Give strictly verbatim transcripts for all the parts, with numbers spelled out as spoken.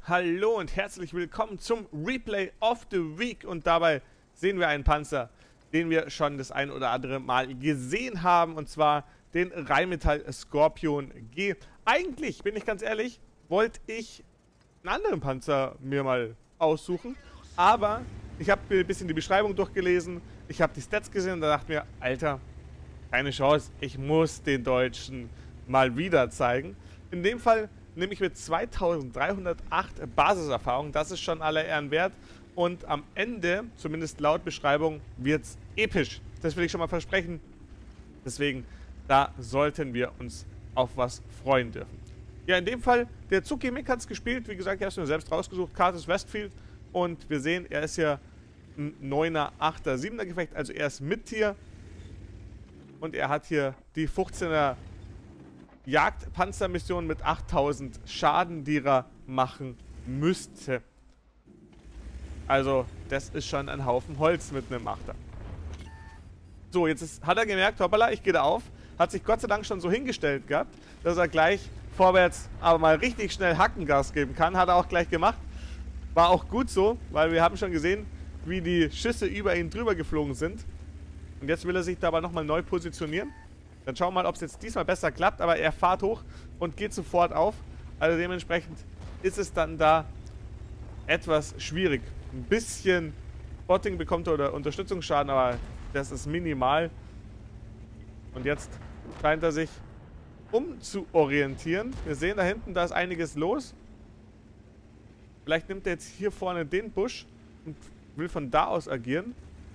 Hallo und herzlich willkommen zum Replay of the Week. Und dabei sehen wir einen Panzer, den wir schon das ein oder andere Mal gesehen haben. Und zwar den Rheinmetall Scorpion G. Eigentlich, bin ich ganz ehrlich, wollte ich einen anderen Panzer mir mal aussuchen. Aber ich habe mir ein bisschen die Beschreibung durchgelesen. Ich habe die Stats gesehen und da dachte mir, Alter, keine Chance. Ich muss den Deutschen mal wieder zeigen. In dem Fall nehme ich mit zweitausenddreihundertacht Basiserfahrung. Das ist schon aller Ehren wert. Und am Ende, zumindest laut Beschreibung, wird es episch. Das will ich schon mal versprechen. Deswegen, da sollten wir uns auf was freuen dürfen. Ja, in dem Fall, der Zugimmick hat es gespielt. Wie gesagt, ich habe es mir selbst rausgesucht. Curtis Westfield. Und wir sehen, er ist ja ein neuner, achter, siebener Gefecht. Also er ist mit hier. Und er hat hier die fünfzehner Jagdpanzermission mit achttausend Schaden, die er machen müsste. Also, das ist schon ein Haufen Holz mit einem Achter. So, jetzt ist, hat er gemerkt, hoppala, ich gehe da auf. Hat sich Gott sei Dank schon so hingestellt gehabt, dass er gleich vorwärts aber mal richtig schnell Hackengas geben kann. Hat er auch gleich gemacht. War auch gut so, weil wir haben schon gesehen, wie die Schüsse über ihn drüber geflogen sind. Und jetzt will er sich da aber nochmal neu positionieren. Dann schauen wir mal, ob es jetzt diesmal besser klappt. Aber er fährt hoch und geht sofort auf. Also dementsprechend ist es dann da etwas schwierig. Ein bisschen Botting bekommt er oder Unterstützungsschaden, aber das ist minimal. Und jetzt scheint er sich umzuorientieren. Wir sehen da hinten, da ist einiges los. Vielleicht nimmt er jetzt hier vorne den Busch und will von da aus agieren.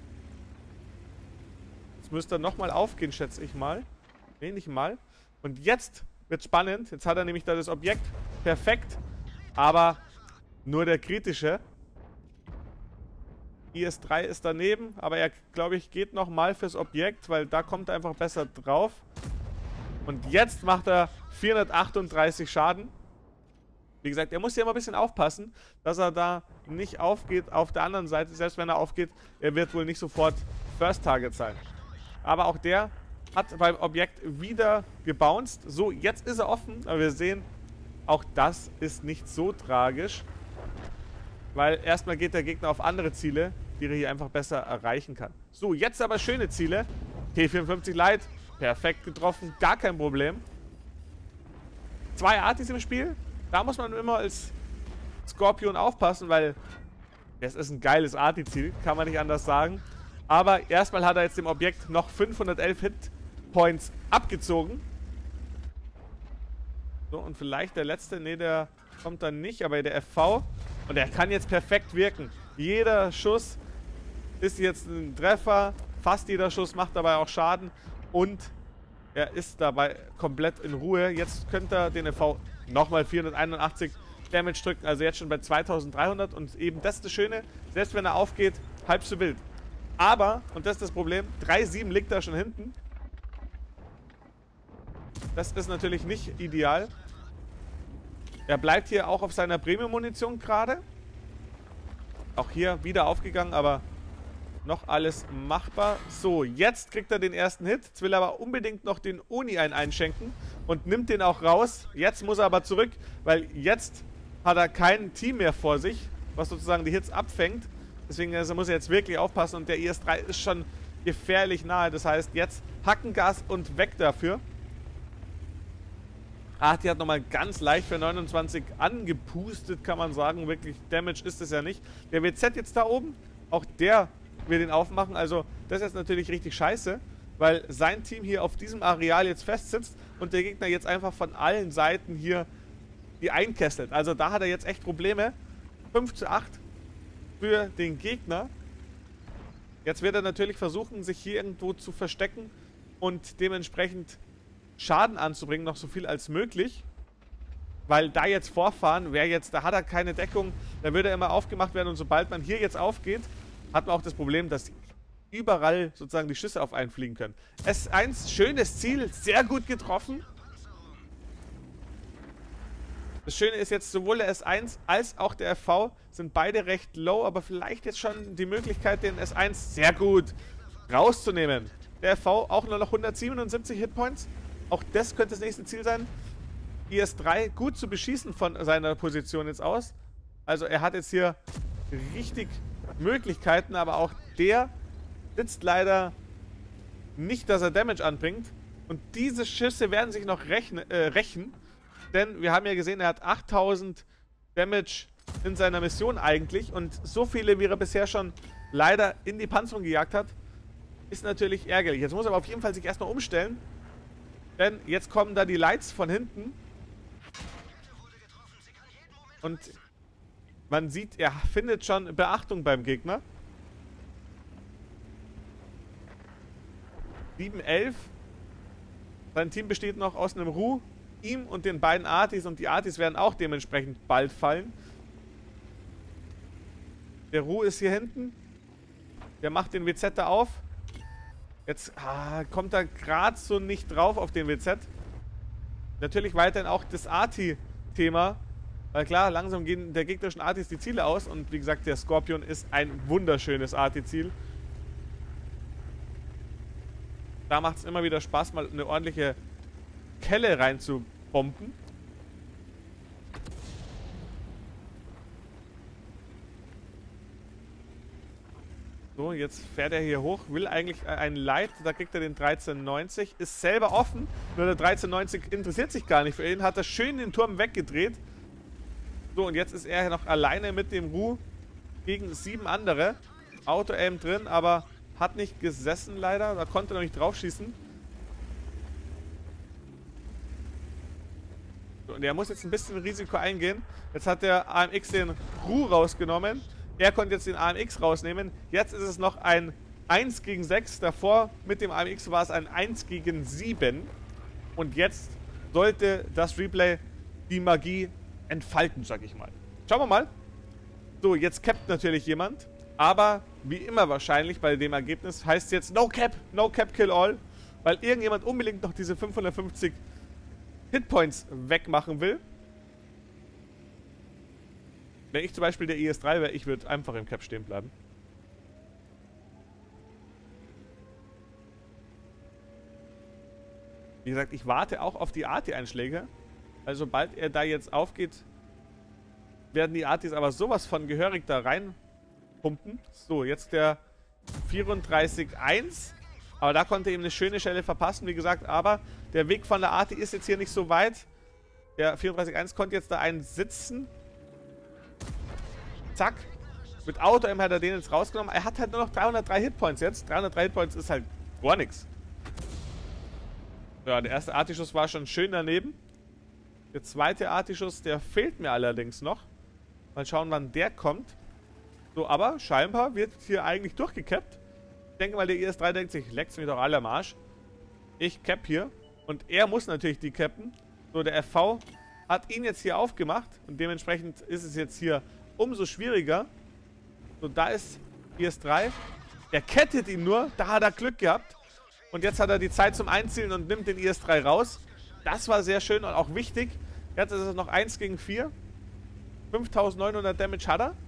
Jetzt müsste er nochmal aufgehen, schätze ich mal. Nee, nicht mal. Und jetzt wird spannend. Jetzt hat er nämlich da das Objekt perfekt. Aber nur der kritische. I S drei ist daneben. Aber er, glaube ich, geht nochmal fürs Objekt, weil da kommt er einfach besser drauf. Und jetzt macht er vierhundertachtunddreißig Schaden. Wie gesagt, er muss hier immer ein bisschen aufpassen, dass er da nicht aufgeht auf der anderen Seite. Selbst wenn er aufgeht, er wird wohl nicht sofort First Target sein. Aber auch der hat beim Objekt wieder gebounced. So, jetzt ist er offen. Aber wir sehen, auch das ist nicht so tragisch. Weil erstmal geht der Gegner auf andere Ziele, die er hier einfach besser erreichen kann. So, jetzt aber schöne Ziele. T vierundfünfzig Light. Perfekt getroffen. Gar kein Problem. Zwei Artis im Spiel. Da muss man immer als Scorpion aufpassen, weil das ist ein geiles Arti-Ziel. Kann man nicht anders sagen. Aber erstmal hat er jetzt dem Objekt noch fünfhundertelf Hitpoints abgezogen. So, und vielleicht der letzte. Ne, der kommt dann nicht. Aber der F V. Und der kann jetzt perfekt wirken. Jeder Schuss ist jetzt ein Treffer. Fast jeder Schuss macht dabei auch Schaden. Und er ist dabei komplett in Ruhe. Jetzt könnte er den F V nochmal vierhunderteinundachtzig Damage drücken. Also jetzt schon bei zweitausenddreihundert. Und eben das ist das Schöne. Selbst wenn er aufgeht, halb so wild. Aber, und das ist das Problem, drei Komma sieben liegt da schon hinten. Das ist natürlich nicht ideal. Er bleibt hier auch auf seiner Premium-Munition gerade. Auch hier wieder aufgegangen, aber noch alles machbar. So, jetzt kriegt er den ersten Hit. Jetzt will er aber unbedingt noch den Oni ein einschenken und nimmt den auch raus. Jetzt muss er aber zurück, weil jetzt hat er kein Team mehr vor sich, was sozusagen die Hits abfängt. Deswegen also muss er jetzt wirklich aufpassen und der I S drei ist schon gefährlich nahe. Das heißt, jetzt Hackengas und weg dafür. Ah, die hat nochmal ganz leicht für neunundzwanzig angepustet, kann man sagen. Wirklich Damage ist es ja nicht. Der W Z jetzt da oben, auch der will den aufmachen. Also das ist jetzt natürlich richtig scheiße, weil sein Team hier auf diesem Areal jetzt festsitzt und der Gegner jetzt einfach von allen Seiten hier die einkesselt. Also da hat er jetzt echt Probleme. fünf zu acht für den Gegner. Jetzt wird er natürlich versuchen, sich hier irgendwo zu verstecken und dementsprechend Schaden anzubringen, noch so viel als möglich. Weil da jetzt vorfahren, wäre jetzt, da hat er keine Deckung, da würde er immer aufgemacht werden und sobald man hier jetzt aufgeht, hat man auch das Problem, dass überall sozusagen die Schüsse auf einen fliegen können. S eins, schönes Ziel, sehr gut getroffen. Das Schöne ist jetzt, sowohl der S eins als auch der F V sind beide recht low, aber vielleicht jetzt schon die Möglichkeit, den S eins sehr gut rauszunehmen. Der F V auch nur noch hundertsiebenundsiebzig Hitpoints. Auch das könnte das nächste Ziel sein. I S drei gut zu beschießen von seiner Position jetzt aus. Also er hat jetzt hier richtig Möglichkeiten, aber auch der sitzt leider nicht, dass er Damage anbringt. Und diese Schüsse werden sich noch rechne, äh, rächen, denn wir haben ja gesehen, er hat achttausend Damage in seiner Mission eigentlich und so viele, wie er bisher schon leider in die Panzerung gejagt hat, ist natürlich ärgerlich. Jetzt muss er aber auf jeden Fall sich erstmal umstellen, denn jetzt kommen da die Lights von hinten und man sieht, er findet schon Beachtung beim Gegner. sieben elf. Sein Team besteht noch aus einem Ru, ihm und den beiden Artis und die Artis werden auch dementsprechend bald fallen. Der Ru ist hier hinten. Der macht den W Z da auf. Jetzt ah, kommt er gerade so nicht drauf auf den W Z. Natürlich weiterhin auch das Arti-Thema. Weil klar, langsam gehen der gegnerischen Artis die Ziele aus. Und wie gesagt, der Skorpion ist ein wunderschönes Arti-Ziel. Da macht es immer wieder Spaß, mal eine ordentliche Kelle rein zu bomben. So, jetzt fährt er hier hoch, will eigentlich einen Light, da kriegt er den dreizehn neunzig, ist selber offen, nur der dreizehn neunzig interessiert sich gar nicht für ihn, hat er schön den Turm weggedreht. So, und jetzt ist er noch alleine mit dem Ru gegen sieben andere. Auto-Aim drin, aber hat nicht gesessen leider, da konnte er noch nicht drauf schießen. So, und er muss jetzt ein bisschen Risiko eingehen. Jetzt hat der A M X den Ru rausgenommen. Er konnte jetzt den A M X rausnehmen. Jetzt ist es noch ein eins gegen sechs. Davor mit dem A M X war es ein eins gegen sieben. Und jetzt sollte das Replay die Magie entfalten, sag ich mal. Schauen wir mal. So, jetzt cappt natürlich jemand. Aber wie immer wahrscheinlich bei dem Ergebnis heißt es jetzt No Cap, No Cap Kill All. Weil irgendjemand unbedingt noch diese fünfhundertfünfzig Hitpoints wegmachen will. Wenn ich zum Beispiel der I S drei wäre, ich würde einfach im Cap stehen bleiben. Wie gesagt, ich warte auch auf die Arti-Einschläge. Also sobald er da jetzt aufgeht, werden die Artis aber sowas von gehörig da reinpumpen. So, jetzt der vierunddreißig eins. Aber da konnte er ihm eine schöne Stelle verpassen, wie gesagt. Aber der Weg von der Arti ist jetzt hier nicht so weit. Der vierunddreißig eins konnte jetzt da einen sitzen. Zack. Mit Auto-Aim hat er den jetzt rausgenommen. Er hat halt nur noch dreihundertdrei Hitpoints jetzt. dreihundertdrei Hitpoints ist halt gar nichts. Ja, der erste Arti-Schuss war schon schön daneben. Der zweite Arti-Schuss, der fehlt mir allerdings noch. Mal schauen, wann der kommt. So, aber scheinbar wird hier eigentlich durchgekappt. Ich denke mal, der I S drei denkt sich, leckt's mich doch alle am Arsch. Ich cap hier. Und er muss natürlich die cappen. So, der F V hat ihn jetzt hier aufgemacht. Und dementsprechend ist es jetzt hier umso schwieriger. So, da ist I S drei. Er kettet ihn nur. Da hat er Glück gehabt. Und jetzt hat er die Zeit zum Einzielen und nimmt den I S drei raus. Das war sehr schön und auch wichtig. Jetzt ist es noch eins gegen vier. fünftausendneunhundert Damage hat er.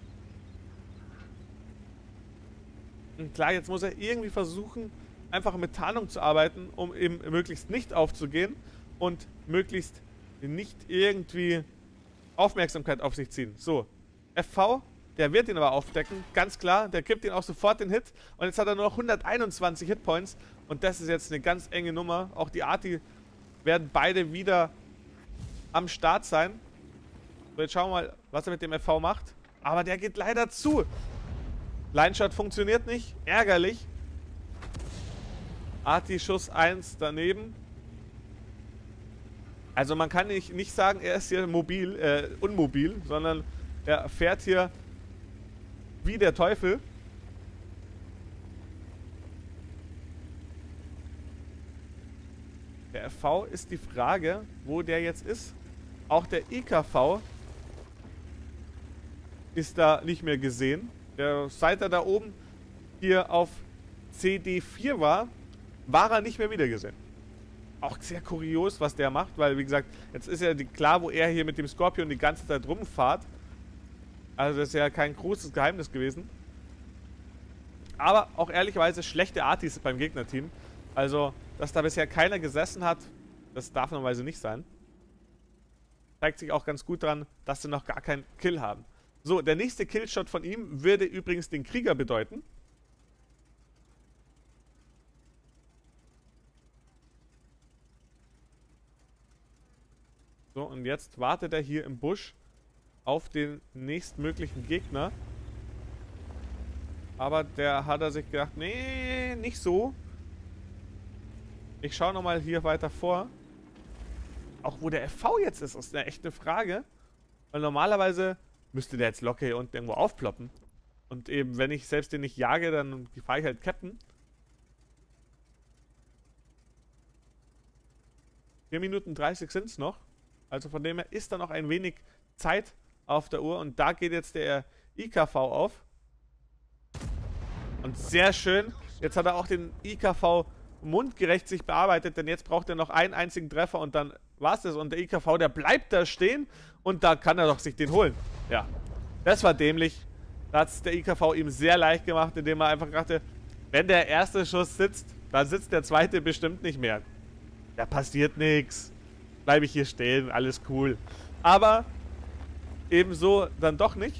Und klar, jetzt muss er irgendwie versuchen, einfach mit Tarnung zu arbeiten, um eben möglichst nicht aufzugehen und möglichst nicht irgendwie Aufmerksamkeit auf sich ziehen. So, F V, der wird ihn aber aufdecken, ganz klar. Der gibt ihn auch sofort den Hit. Und jetzt hat er nur noch hunderteinundzwanzig Hitpoints. Und das ist jetzt eine ganz enge Nummer. Auch die Arti werden beide wieder am Start sein. So, jetzt schauen wir mal, was er mit dem F V macht. Aber der geht leider zu. Line-Shot funktioniert nicht. Ärgerlich. Arti-Schuss eins daneben. Also man kann nicht, nicht sagen, er ist hier mobil, äh, unmobil, sondern er fährt hier wie der Teufel. Der F V ist die Frage, wo der jetzt ist. Auch der I K V ist da nicht mehr gesehen. Der, seit er da oben hier auf C D vier war, war er nicht mehr wiedergesehen. Auch sehr kurios, was der macht, weil, wie gesagt, jetzt ist ja die, klar, wo er hier mit dem Skorpion die ganze Zeit rumfahrt. Also das ist ja kein großes Geheimnis gewesen. Aber auch ehrlicherweise schlechte Artis beim Gegnerteam. Also, dass da bisher keiner gesessen hat, das darf normalerweise nicht sein. Zeigt sich auch ganz gut dran, dass sie noch gar keinen Kill haben. So, der nächste Killshot von ihm würde übrigens den Krieger bedeuten. So, und jetzt wartet er hier im Busch auf den nächstmöglichen Gegner. Aber der hat er sich gedacht, nee, nicht so. Ich schaue nochmal hier weiter vor. Auch wo der F V jetzt ist, ist eine echte Frage. Weil normalerweise müsste der jetzt locker hier unten irgendwo aufploppen. Und eben, wenn ich selbst den nicht jage, dann fahre ich halt Captain. vier Minuten dreißig sind es noch. Also von dem her ist da noch ein wenig Zeit auf der Uhr. Und da geht jetzt der I K V auf. Und sehr schön. Jetzt hat er auch den I K V mundgerecht sich bearbeitet. Denn jetzt braucht er noch einen einzigen Treffer und dann war es das. Und der I K V, der bleibt da stehen. Und da kann er doch sich den holen. Ja, das war dämlich. Da hat es der I K V ihm sehr leicht gemacht, indem er einfach dachte, wenn der erste Schuss sitzt, dann sitzt der zweite bestimmt nicht mehr. Da passiert nichts. Bleibe ich hier stehen, alles cool. Aber ebenso dann doch nicht.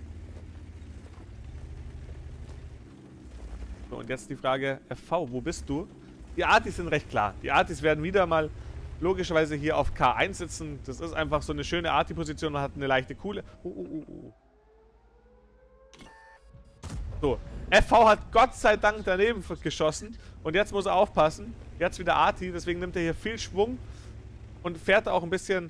So, und jetzt die Frage, F V, wo bist du? Die Artis sind recht klar. Die Artis werden wieder mal logischerweise hier auf K eins sitzen. Das ist einfach so eine schöne Arti-Position. Man hat eine leichte Kuhle. Uh, uh, uh. So, F V hat Gott sei Dank daneben geschossen. Und jetzt muss er aufpassen. Jetzt wieder Arti, deswegen nimmt er hier viel Schwung. Und fährt auch ein bisschen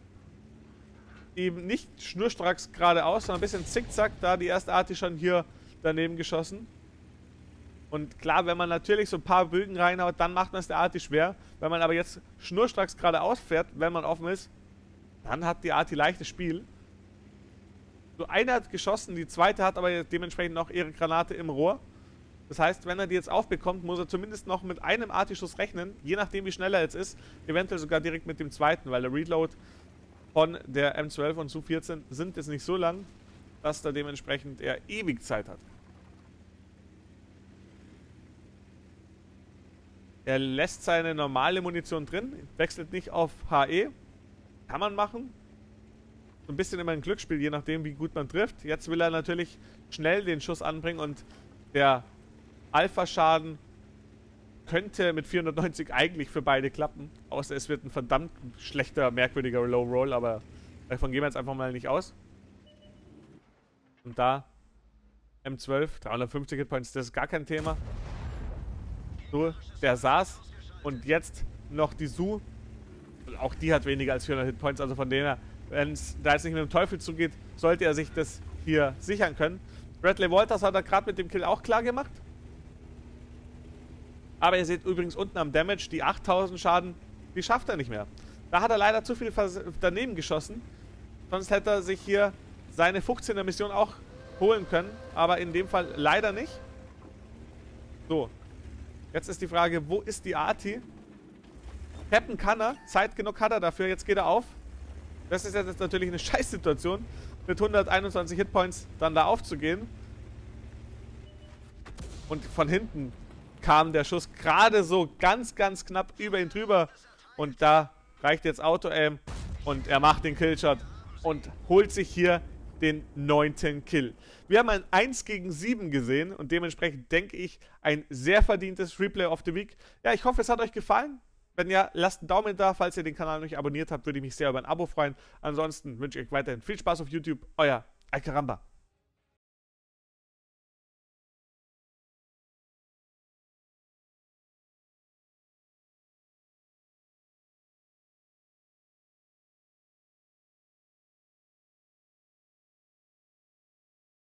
eben nicht schnurstracks geradeaus, sondern ein bisschen zickzack. Da die erste Arti schon hier daneben geschossen. Und klar, wenn man natürlich so ein paar Bögen reinhaut, dann macht man es der Arti schwer. Wenn man aber jetzt schnurstracks geradeaus fährt, wenn man offen ist, dann hat die Arti leichtes Spiel. So, eine hat geschossen, die zweite hat aber dementsprechend noch ihre Granate im Rohr. Das heißt, wenn er die jetzt aufbekommt, muss er zumindest noch mit einem Arti-Schuss rechnen, je nachdem wie schnell er jetzt ist. Eventuell sogar direkt mit dem zweiten, weil der Reload von der M zwölf und S U vierzehn sind jetzt nicht so lang, dass da dementsprechend er ewig Zeit hat. Er lässt seine normale Munition drin, wechselt nicht auf H E. Kann man machen. So ein bisschen immer ein Glücksspiel, je nachdem wie gut man trifft. Jetzt will er natürlich schnell den Schuss anbringen und der Alpha-Schaden könnte mit vierhundertneunzig eigentlich für beide klappen. Außer es wird ein verdammt schlechter, merkwürdiger Low-Roll, aber davon gehen wir jetzt einfach mal nicht aus. Und da M zwölf, dreihundertfünfzig Hitpoints, das ist gar kein Thema. So, der saß und jetzt noch die S U. Auch die hat weniger als vierhundert Hitpoints, also von denen her, wenn es da jetzt nicht mit dem Teufel zugeht, sollte er sich das hier sichern können. Bradley Walters hat er gerade mit dem Kill auch klar gemacht. Aber ihr seht übrigens unten am Damage, die achttausend Schaden, die schafft er nicht mehr. Da hat er leider zu viel daneben geschossen. Sonst hätte er sich hier seine fünfzehner Mission auch holen können. Aber in dem Fall leider nicht. So. Jetzt ist die Frage, wo ist die Arti? Cappen kann er, Zeit genug hat er dafür, jetzt geht er auf. Das ist jetzt natürlich eine Scheißsituation, mit hunderteinundzwanzig Hitpoints dann da aufzugehen. Und von hinten kam der Schuss gerade so ganz, ganz knapp über ihn drüber. Und da reicht jetzt Auto-Aim und er macht den Killshot und holt sich hier den neunten Kill. Wir haben ein eins gegen sieben gesehen und dementsprechend denke ich, ein sehr verdientes Replay of the Week. Ja, ich hoffe, es hat euch gefallen. Wenn ja, lasst einen Daumen da. Falls ihr den Kanal noch nicht abonniert habt, würde ich mich sehr über ein Abo freuen. Ansonsten wünsche ich euch weiterhin viel Spaß auf YouTube. Euer Alcaramba.